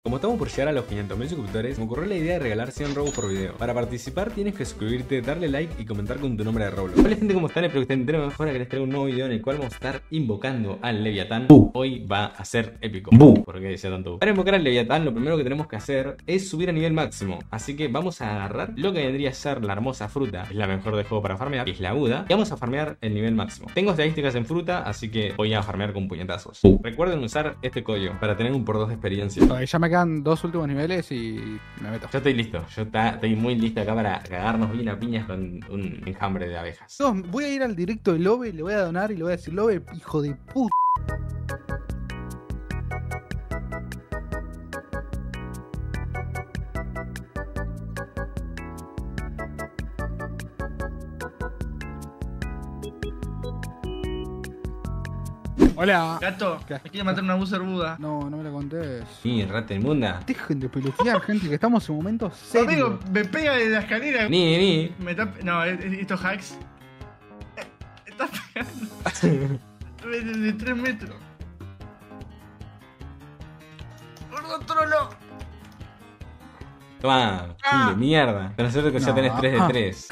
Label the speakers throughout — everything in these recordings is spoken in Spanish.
Speaker 1: Como estamos por llegar a los 500.000 suscriptores, me ocurrió la idea de regalar 100 robos por video. Para participar tienes que suscribirte, darle like y comentar con tu nombre de Roblox. Hola gente, ¿cómo están? Espero que estén de mejor. Ahora que les traigo un nuevo video en el cual vamos a estar invocando al Leviatán. Hoy va a ser épico. ¿Por qué decía tanto? Para invocar al Leviatán lo primero que tenemos que hacer es subir a nivel máximo. Así que vamos a agarrar lo que vendría a ser la hermosa fruta. Es la mejor de juego para farmear, que es la Buda. Y vamos a farmear el nivel máximo. Tengo estadísticas en fruta, así que voy a farmear con puñetazos. Recuerden usar este código para tener un por 2 de experiencia.
Speaker 2: Ya me quedan 2 últimos niveles y me meto.
Speaker 1: Yo estoy listo, estoy muy listo acá para cagarnos bien a piñas con un enjambre de abejas.
Speaker 2: No, voy a ir al directo de Lobe, le voy a donar y le voy a decir: Lobe, hijo de puta. Hola.
Speaker 3: Gato,
Speaker 2: ¿Qué?
Speaker 3: me quiere matar una Buzzer Buda.
Speaker 2: No, no me la contés.
Speaker 1: Sí, rata inmunda.
Speaker 2: Dejen de pelotear, gente, que estamos en momentos serios.
Speaker 3: Amigo, me pega de la escalera.
Speaker 1: Ni.
Speaker 3: Me tapa. No, estos hacks. Está pegando. De 3 metros. Gordo trolo.
Speaker 1: Toma, de mierda. Pero suerte que ya
Speaker 2: No.
Speaker 1: tenés 3 de 3.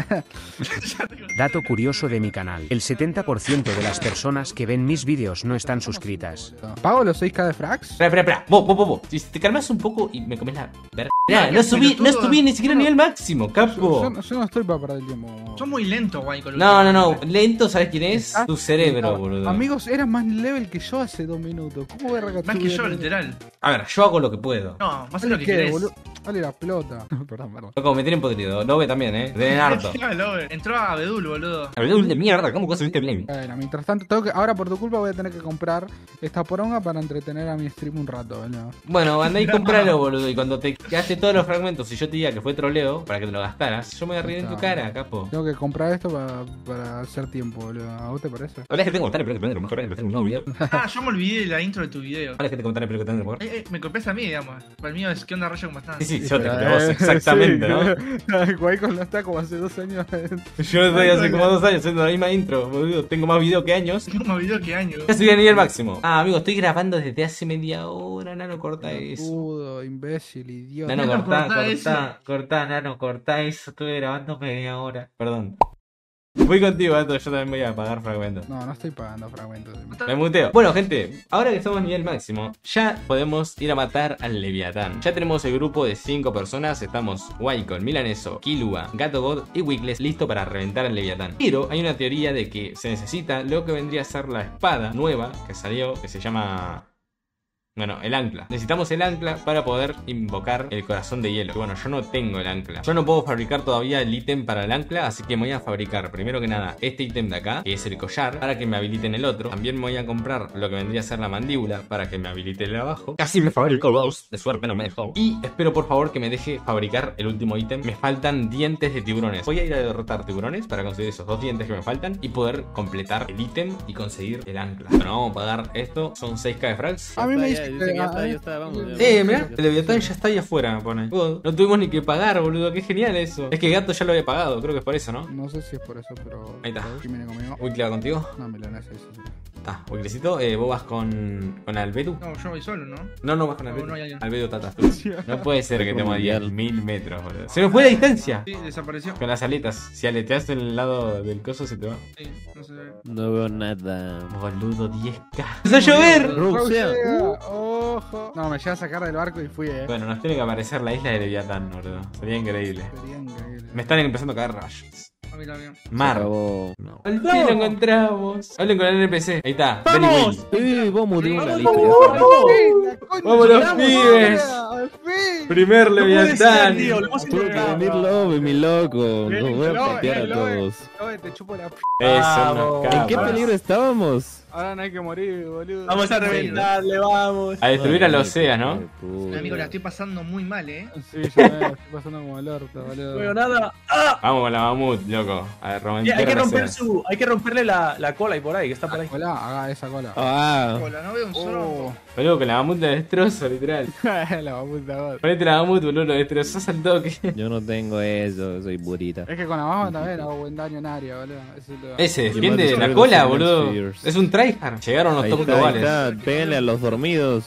Speaker 4: Dato curioso de mi canal. El 70% de las personas que ven mis vídeos no están suscritas.
Speaker 2: ¿Pago los 6k de frags?
Speaker 1: Espera. Vos. Si te calmas un poco y me comes la verga. Mirá, no subí ni siquiera a nivel máximo, capo.
Speaker 2: Yo no estoy para perder el tiempo.
Speaker 3: Son muy lentos, guay. Con
Speaker 1: No. Lento, ¿sabes quién es? Tu cerebro, boludo.
Speaker 2: Amigos, eras más level que yo hace 2 minutos. ¿Cómo voy a regalar?
Speaker 3: Más que yo, literal.
Speaker 1: A ver, yo hago lo que puedo.
Speaker 3: No, vas a lo que querés.
Speaker 2: Dale la pelota. Perdón.
Speaker 1: Loco, me tienen podrido. Lobe también, tienen harto.
Speaker 3: Entró a Abedul, boludo.
Speaker 1: Abedul de mierda, ¿cómo conseguiste blame?
Speaker 2: Bueno, mientras tanto, ahora por tu culpa voy a tener que comprar esta poronga para entretener a mi stream un rato, ¿no?
Speaker 1: Bueno, andá y compralo, boludo. Y cuando te gastes todos los fragmentos y yo te diga que fue troleo para que te lo gastaras, yo me voy a reír en tu cara, capo.
Speaker 2: Tengo que comprar esto para hacer tiempo, boludo. ¿A vos te parece?
Speaker 1: Hola gente, ¿cómo están? Espero que tengan lo mejor de un nuevo video.
Speaker 3: Yo me olvidé de la intro de tu video.
Speaker 1: Hola gente, ¿cómo están? Espero que tengan lo mejor.
Speaker 3: Me copias a mí, digamos. Para el mío es ¿qué onda rayo con bastante?
Speaker 1: Sí, yo te copio a vos, exactamente, ¿no?
Speaker 2: Guaycon no está como hace 2 años.
Speaker 1: Yo estoy hace como 2 años haciendo la misma intro, boludo. Tengo más video que años.
Speaker 3: Tengo más video que años.
Speaker 1: Ya subí a nivel máximo. Amigo, estoy grabando desde hace media hora. Nano, corta eso.
Speaker 2: Pudo, imbécil, idiota.
Speaker 1: Nano, corta
Speaker 3: eso.
Speaker 1: Estuve grabando media hora. Perdón. Voy contigo, Gato, yo también voy a pagar fragmentos.
Speaker 2: No estoy pagando fragmentos.
Speaker 1: Me muteo. Bueno, gente, ahora que estamos a nivel máximo, ya podemos ir a matar al Leviatán. Ya tenemos el grupo de 5 personas. Estamos Wycon, Milaneso, Killua, Gato God y Wickles listo para reventar al Leviatán. Pero hay una teoría de que se necesita lo que vendría a ser la espada nueva que salió, que se llama... Bueno, el ancla. Necesitamos el ancla para poder invocar el corazón de hielo. Y bueno, yo no tengo el ancla. Yo no puedo fabricar todavía el ítem para el ancla, así que me voy a fabricar primero que nada este ítem de acá, que es el collar, para que me habiliten el otro. También me voy a comprar lo que vendría a ser la mandíbula para que me habilite el de abajo. Casi me fabrico los. De suerte no me dejó. Y espero por favor que me deje fabricar el último ítem. Me faltan dientes de tiburones. Voy a ir a derrotar tiburones para conseguir esos 2 dientes que me faltan y poder completar el ítem y conseguir el ancla. Bueno, vamos a pagar esto. Son 6k de frags.
Speaker 2: A mí me dice
Speaker 5: que ya está, vamos.
Speaker 1: Mirá, el Leviatán ya está ahí afuera, pone. No tuvimos ni que pagar, boludo, qué genial eso. Es que Gato ya lo había pagado, creo que es por eso, ¿no?
Speaker 2: No sé si es por eso, pero...
Speaker 1: Ahí está.
Speaker 2: ¿Quién viene conmigo?
Speaker 1: Wickle va contigo.
Speaker 2: No, Milanesa, sí.
Speaker 1: Está, Wicklecito, vos vas con Albedo.
Speaker 3: No, yo voy solo, ¿no?
Speaker 1: No vas con Albedo.
Speaker 3: No, hay alguien.
Speaker 1: Albedo tatas tú. No puede ser que estemos a 10.000 metros, boludo. Se me fue la distancia.
Speaker 3: Sí, desapareció.
Speaker 1: Con las aletas. Si aleteas en el lado del coso se te va.
Speaker 3: Sí, no se ve.
Speaker 5: No veo nada.
Speaker 1: Boludo, 10k. ¡Empezó a llover!
Speaker 5: Rusia.
Speaker 2: Ojo. No, me lleva a sacar del barco y fui,
Speaker 1: Bueno, nos tiene que aparecer la isla de Leviatán, boludo. Sería increíble.
Speaker 2: Sería increíble.
Speaker 1: Me están empezando a caer rayos.
Speaker 3: A mí también.
Speaker 1: Mar.
Speaker 5: No.
Speaker 1: Al fin lo encontramos. Hablen con el NPC. Ahí está. Very Willy.
Speaker 5: Sí, vamos de una lista.
Speaker 1: ¡Vamos los pibes! Primer Leviatán.
Speaker 5: Tuve que venir Lobe, mi loco. Nos voy a patear a todos.
Speaker 2: Te chupo la p.
Speaker 1: Eso,
Speaker 5: ¿En qué peligro estábamos?
Speaker 2: Ahora no hay que morir, boludo.
Speaker 6: Vamos a reventarle, vamos.
Speaker 1: A destruir a los Oceas, ¿no?
Speaker 3: Amigo, la estoy pasando muy mal,
Speaker 2: Sí, yo me estoy pasando como el orto, boludo.
Speaker 6: No veo nada.
Speaker 1: Vamos con la mamut, loco. A ver,
Speaker 6: Hay que romperle la cola y por ahí, que está por ahí.
Speaker 2: Cola, haga esa cola.
Speaker 5: Ah,
Speaker 3: Hola, no veo un solo.
Speaker 1: Boludo, con la mamut la destrozo, literal.
Speaker 2: La puta god.
Speaker 1: Ponete la mamut, boludo, lo destrozás al toque.
Speaker 5: yo no tengo eso, soy burita.
Speaker 2: Es que con la mamá también hago buen daño en área, boludo. Eso es lo...
Speaker 1: Se defiende de la cola, boludo. Es un tryhard. Llegaron los
Speaker 5: Ahí
Speaker 1: top
Speaker 5: está, ahí
Speaker 1: globales.
Speaker 5: está. Péguenle a los dormidos.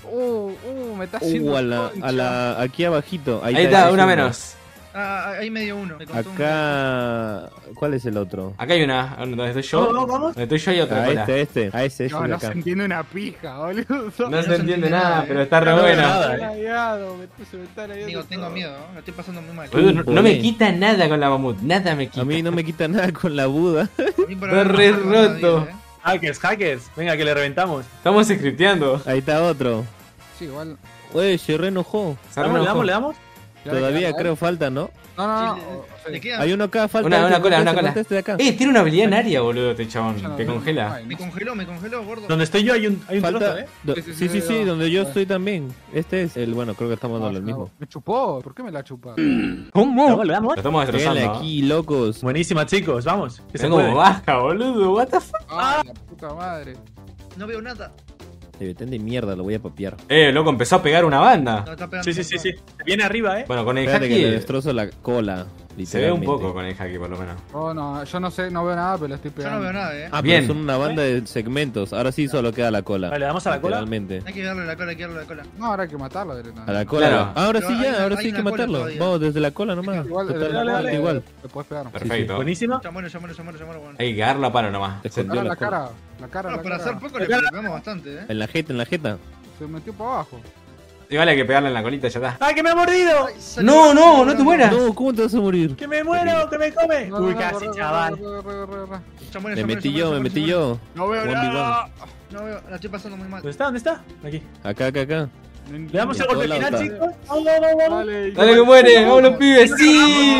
Speaker 2: Me está haciendo concha.
Speaker 5: aquí abajito.
Speaker 1: Ahí está,
Speaker 5: ese
Speaker 1: una
Speaker 5: uno.
Speaker 1: menos.
Speaker 3: Ah, ahí medio uno. Me contó
Speaker 5: Acá. ¿Cuál es el otro?
Speaker 1: Acá hay una, donde estoy yo.
Speaker 6: Vamos.
Speaker 1: Donde estoy yo hay otra cola.
Speaker 5: Este. Ese
Speaker 2: No,
Speaker 5: de
Speaker 2: no se
Speaker 5: acá.
Speaker 2: entiende una pija, boludo.
Speaker 1: No se entiende nada,
Speaker 3: ¿eh?
Speaker 1: pero está re
Speaker 6: No veo
Speaker 1: buena.
Speaker 6: nada.
Speaker 2: Se me está lagueando
Speaker 3: Amigo, tengo
Speaker 2: todo.
Speaker 3: miedo, ¿no? La estoy pasando muy mal.
Speaker 1: Boludo, no me quita nada con la mamut, nada me quita.
Speaker 5: A mí no me quita nada con la Buda.
Speaker 3: A mí por
Speaker 1: Está
Speaker 3: ahora no
Speaker 1: re
Speaker 3: me pasa nada,
Speaker 1: roto.
Speaker 3: ¿eh?
Speaker 6: Hackers. Venga, que le reventamos.
Speaker 1: Estamos scripteando.
Speaker 5: Ahí está otro.
Speaker 2: Sí, igual.
Speaker 5: Oye, se re enojó.
Speaker 1: Se re enojó.
Speaker 6: ¿Le damos?
Speaker 5: Todavía creo falta, ¿no?
Speaker 2: No.
Speaker 3: Sí,
Speaker 2: Sí.
Speaker 3: ¿Le queda?
Speaker 5: Hay uno acá, falta.
Speaker 1: Una
Speaker 5: este,
Speaker 1: cola,
Speaker 5: falta
Speaker 1: una
Speaker 5: este,
Speaker 1: cola.
Speaker 5: falta este de acá.
Speaker 1: Tiene una habilidad en área, boludo, este chabón.
Speaker 2: Ya no,
Speaker 1: Te
Speaker 2: no,
Speaker 1: congela.
Speaker 2: ay,
Speaker 3: Me congeló, gordo.
Speaker 6: Donde estoy yo hay un
Speaker 5: Falta.
Speaker 6: trozo, ¿eh?
Speaker 5: Sí, donde yo estoy también. Este es el, bueno, creo que estamos dando el mismo.
Speaker 2: Me chupó. ¿Por qué me la chupa?
Speaker 1: ¿Cómo?
Speaker 6: ¿Le damos?
Speaker 1: Lo estamos
Speaker 5: Pégale
Speaker 1: destrozando.
Speaker 5: aquí, locos.
Speaker 6: Buenísima, chicos. Vamos. Que se
Speaker 1: Tengo
Speaker 6: puede.
Speaker 1: baja, boludo. What the fuck.
Speaker 2: Ay, la puta madre.
Speaker 3: No veo nada.
Speaker 5: Debeten de mierda, lo voy a papear.
Speaker 1: Loco, empezó a pegar una banda.
Speaker 3: No, está pegando.
Speaker 6: Sí. Viene arriba, ¿eh?
Speaker 1: Bueno, con el
Speaker 5: Espérate que le
Speaker 1: haki
Speaker 5: destrozo la cola.
Speaker 1: se ve un
Speaker 5: literalmente.
Speaker 1: poco con el haki, por lo menos.
Speaker 2: Oh, no, yo no sé, no veo nada, pero la estoy
Speaker 3: Yo
Speaker 2: pegando.
Speaker 3: no veo nada,
Speaker 5: Ah,
Speaker 1: Bien.
Speaker 5: pero son una banda de segmentos. Ahora sí solo queda la cola.
Speaker 6: Vale, ¿damos a la cola?
Speaker 5: Literalmente.
Speaker 3: Hay que darle la cola, hay que darle la cola.
Speaker 2: No, ahora hay que matarlo directamente.
Speaker 5: A la cola.
Speaker 1: Claro.
Speaker 5: Ahora
Speaker 3: Pero
Speaker 5: sí
Speaker 3: hay
Speaker 5: ya,
Speaker 3: una-
Speaker 5: ahora
Speaker 3: hay
Speaker 5: sí hay que
Speaker 3: una cola
Speaker 5: matarlo.
Speaker 3: todavía.
Speaker 5: Vamos desde la cola nomás.
Speaker 2: Igual,
Speaker 6: Dale.
Speaker 5: Igual.
Speaker 2: Le puedes pegar.
Speaker 1: Perfecto.
Speaker 6: Buenísima.
Speaker 3: Ya muero, bueno.
Speaker 1: Hay que darlo a palo nomás.
Speaker 5: Te
Speaker 1: Se-
Speaker 5: escondió
Speaker 2: Ahora
Speaker 5: la cola.
Speaker 2: la cara.
Speaker 3: Bueno, para hacer poco le pegamos bastante, ¿eh?
Speaker 5: En la jeta.
Speaker 2: Se metió para abajo.
Speaker 1: Igual hay que pegarle en la colita y ya está.
Speaker 6: ¡Ah, que me ha mordido!
Speaker 3: Ay, salió
Speaker 1: No,
Speaker 3: volando.
Speaker 1: no te mueras.
Speaker 5: No, ¿cómo te vas a morir?
Speaker 6: ¡Que me muero! ¡Que me come!
Speaker 2: No,
Speaker 6: Uy,
Speaker 2: no,
Speaker 6: casi,
Speaker 2: corre,
Speaker 6: chaval.
Speaker 2: corre.
Speaker 3: Ya muero,
Speaker 5: Me
Speaker 3: ya
Speaker 5: metí
Speaker 3: muero,
Speaker 5: yo,
Speaker 3: ya
Speaker 5: me
Speaker 3: muero,
Speaker 5: metí
Speaker 3: ya muero.
Speaker 5: yo.
Speaker 2: No veo
Speaker 5: 1v1.
Speaker 2: nada.
Speaker 3: No veo, la estoy pasando muy mal.
Speaker 6: ¿Dónde está? Aquí.
Speaker 5: Acá.
Speaker 6: ¿Le damos el
Speaker 5: Por
Speaker 6: golpe
Speaker 5: todos
Speaker 6: final,
Speaker 5: lados
Speaker 6: chicos? ¡Vamos!
Speaker 2: Dale,
Speaker 1: Dale que muere, vamos los pibes, sí.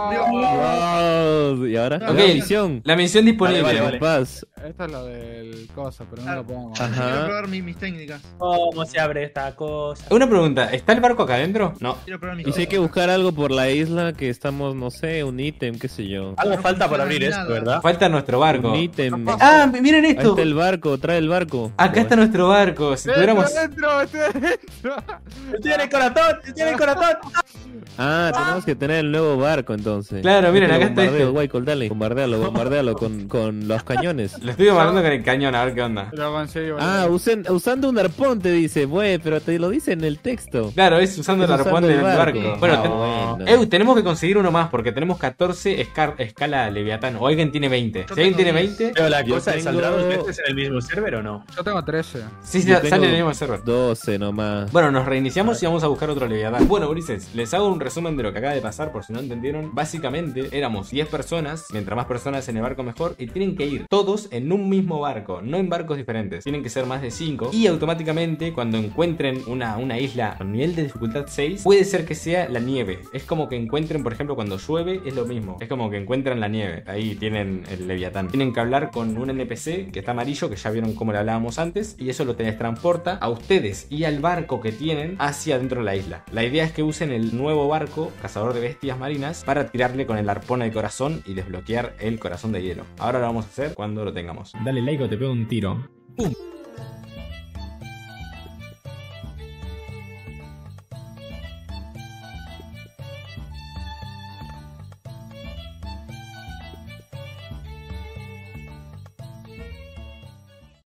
Speaker 5: Wow. Y ahora,
Speaker 3: Ok.
Speaker 5: la misión.
Speaker 1: La misión disponible.
Speaker 6: Vale.
Speaker 5: Paz.
Speaker 2: Esta es la del coso, pero no
Speaker 3: Ah,
Speaker 2: la podemos.
Speaker 5: Ajá.
Speaker 3: Quiero probar mis técnicas.
Speaker 6: ¿Cómo se abre esta cosa?
Speaker 1: Una pregunta, ¿está el barco acá adentro? No.
Speaker 3: Quiero probar mis
Speaker 5: Y si hay que buscar algo por la isla que estamos, no sé, un ítem, qué sé yo.
Speaker 6: Algo
Speaker 3: No
Speaker 6: falta por
Speaker 3: funciona
Speaker 6: abrir
Speaker 3: nada.
Speaker 6: esto, ¿verdad?
Speaker 1: Falta nuestro barco.
Speaker 5: Un ítem.
Speaker 1: Ah, miren
Speaker 5: Ahí
Speaker 1: esto.
Speaker 5: está el barco, trae el barco.
Speaker 1: Acá está nuestro barco. Si tuviéramos...
Speaker 2: Estoy adentro.
Speaker 6: ¡Estoy en el corazón!
Speaker 5: Ah, tenemos que tener el nuevo barco entonces.
Speaker 1: Claro, miren, acá está
Speaker 5: bombardeo,
Speaker 1: este.
Speaker 5: Wycol, dale. Bombardealo con los cañones.
Speaker 1: Lo estoy bombardando con el cañón, a ver qué onda.
Speaker 2: Lo conseguí, boludo.
Speaker 5: Ah, usando un arpón te dice, güey, pero te lo dice en el texto.
Speaker 1: Claro, es usando el
Speaker 5: Es
Speaker 1: arpón
Speaker 5: usando
Speaker 1: del
Speaker 5: el
Speaker 1: barco.
Speaker 5: barco.
Speaker 1: Bueno,
Speaker 5: Ah, bueno.
Speaker 1: tenemos que conseguir uno más porque tenemos 14 escala Leviatán. O alguien tiene 20.
Speaker 3: Yo
Speaker 1: Si alguien
Speaker 3: tengo
Speaker 1: tiene
Speaker 3: 10.
Speaker 1: 20,
Speaker 6: Pero la
Speaker 5: Yo
Speaker 6: cosa es,
Speaker 5: tengo-
Speaker 6: ¿saldrá dos veces en el mismo server o no?
Speaker 2: Yo tengo 13.
Speaker 1: sí,
Speaker 5: Yo
Speaker 1: sale
Speaker 5: tengo
Speaker 1: en el mismo server.
Speaker 5: 12 nomás.
Speaker 1: Bueno, nos reiniciamos y vamos a buscar otro Leviatán. Bueno, Ulises, les hago un resumen de lo que acaba de pasar por si no entendieron. Básicamente, éramos 10 personas, mientras más personas en el barco mejor, y tienen que ir todos en un mismo barco, no en barcos diferentes. Tienen que ser más de 5 y automáticamente cuando encuentren una isla con nivel de dificultad 6, puede ser que sea la nieve. Es como que encuentren, por ejemplo, cuando llueve, es lo mismo. Es como que encuentran la nieve. Ahí tienen el Leviatán. Tienen que hablar con un NPC que está amarillo, que ya vieron cómo le hablábamos antes, y eso lo teletransporta a ustedes y al barco que tienen hacia dentro de la isla. La idea es que usen el nuevo barco, cazador de bestias marinas, para tirarle con el arpón al corazón y desbloquear el corazón de hielo. Ahora lo vamos a hacer cuando lo tengamos. Dale like o te pego un tiro. ¡Pum!